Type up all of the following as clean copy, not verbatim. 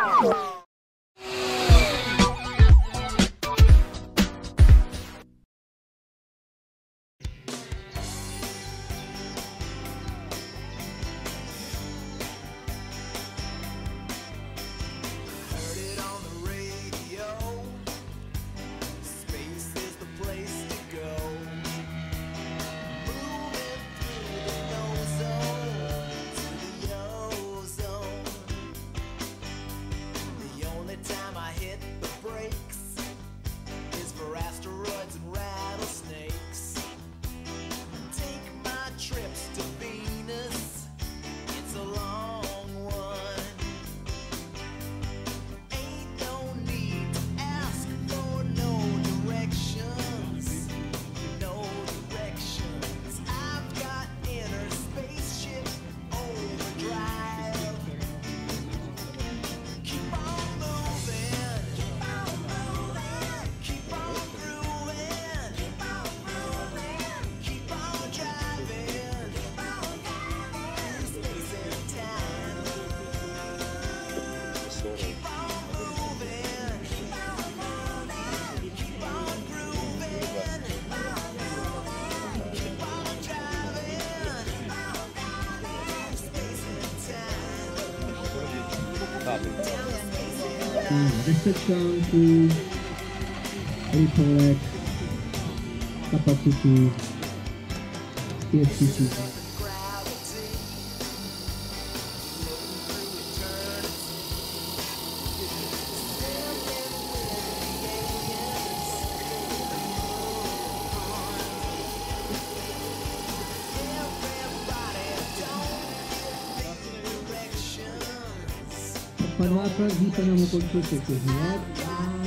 Deset článků, rychlek, kapacitu 5000. Padláka zítra nám ukončil 4 let a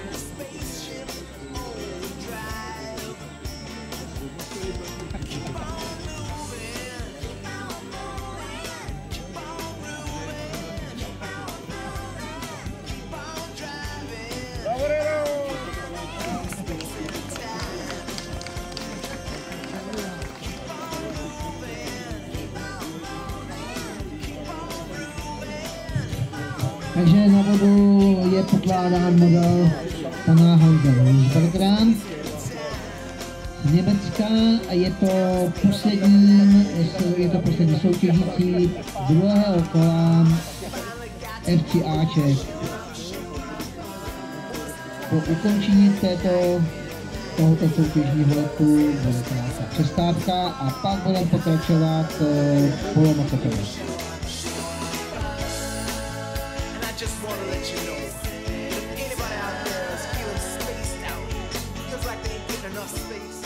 takže na vodu je pokládán model pana Hansa Bertrand z Německa a je to poslední soutěžící druhého kola FC Áček. Po ukončení tohoto soutěžního letu bude krátká přestávka a pak budeme pokračovat polomotorově. Just want to let you know, if anybody out there is feeling spaced out, feels like they ain't getting enough space.